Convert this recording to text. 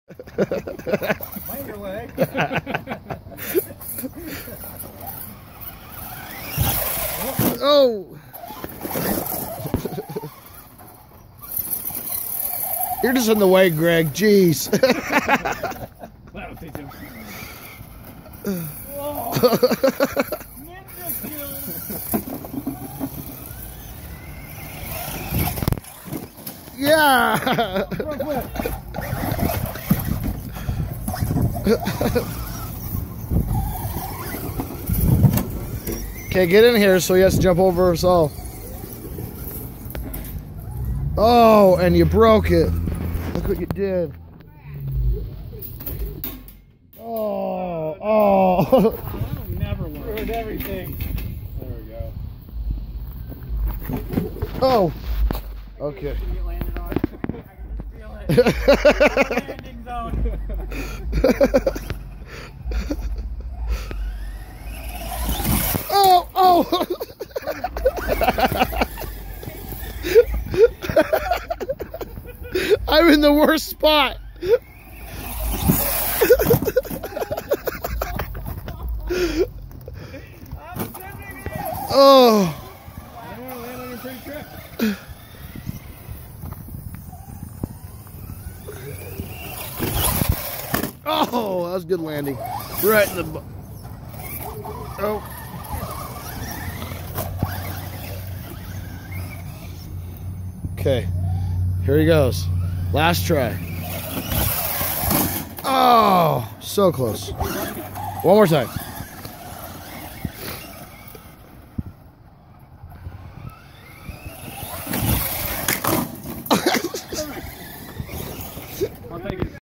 Mind your leg. Oh! You're just in the way, Greg. Jeez. That'll teach him. Ninja kill. Yeah! Front foot. Okay, get in here so he has to jump over us all. Oh, and you broke it. Look what you did. Oh, oh. That'll never work. Ruined everything. There we go. Oh. Okay. You landed on it. I can just feel it. Landing zone. Oh, oh. I'm in the worst spot. Oh. I don't want to land on your free trip. Oh, that was a good landing. Right in the... Oh. Okay. Here he goes. Last try. Oh, so close. One more time.